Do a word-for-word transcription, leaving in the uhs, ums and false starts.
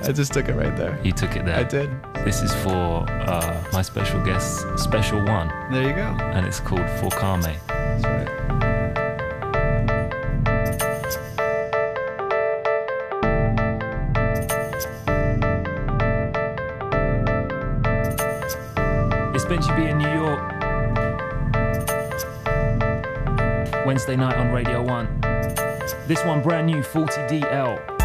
I just took it right there. You took it there. I did. This is for uh, my special guest, special one. There you go. And it's called For Karme. That's right. It's Benji B in New York. Wednesday night on Radio one. This one brand new, Falty D L.